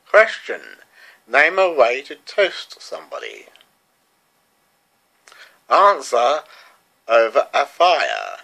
Question. Name a way to toast somebody. Answer. Over a fire.